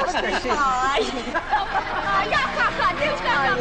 Jā, kā, tieši tā kā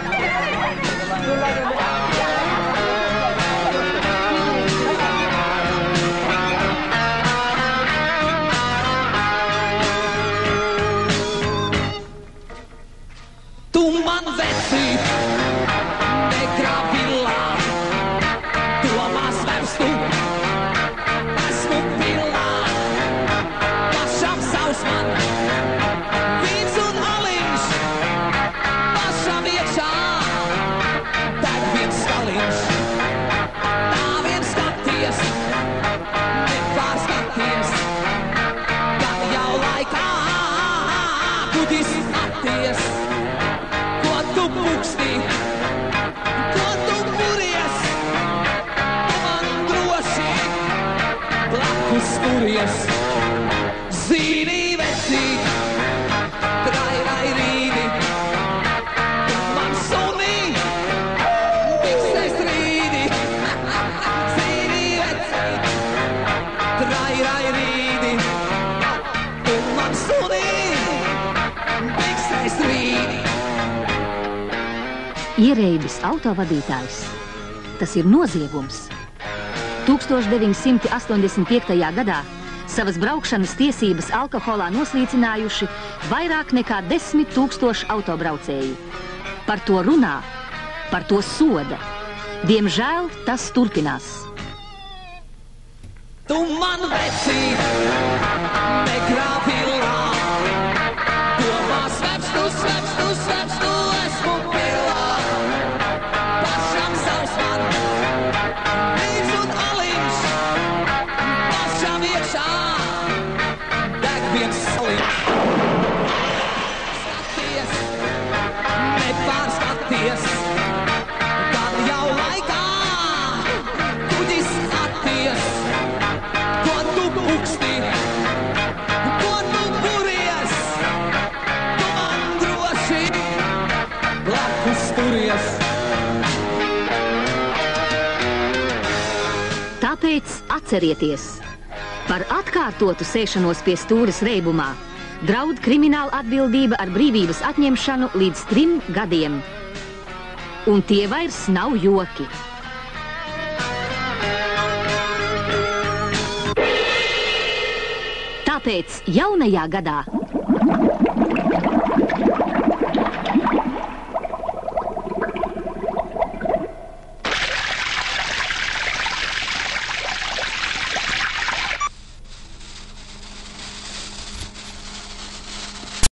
Tu man vecīt, negrāvilā, domās vērstu, esmu pilā, pašam savs man, vīns un aliņš, pašam iekšā, deg viens staliņš, tā vien skaties, nepārskaties, gan jau laikā, kudis atties. Tu pukstī, ko tu puries, tu man droši blakus turies. Zīnī vecīt, rai rīdi, tu man sunī, tiksēs rīdi. Zīnī vecīt, rai rīdi, tu man sunī, tiksēs rīdi. Ierēbis autovadītājs. Tas ir noziegums. 1985. gadā savas braukšanas tiesības alkoholā noslīcinājuši vairāk nekā 10 000 autobraucēju. Par to runā, par to soda. Diemžēl tas turpinās. Tu man vecīt, negrāvilā, domās svepstu, esmu pilā. Pašam savs man, vīns un aliņš, pašam iekšā, deg viens saliņš. Skaties, nepārskaties, gan jau laikā, kuģis atties. Ko tu puksti, ko tu puries, tu man droši blakus turies. Tāpēc atcerieties, par atkārtotu sēšanos pie stūres reibumā draud krimināla atbildība ar brīvības atņemšanu līdz 3 gadiem. Un tie vairs nav joki. Tāpēc jaunajā gadā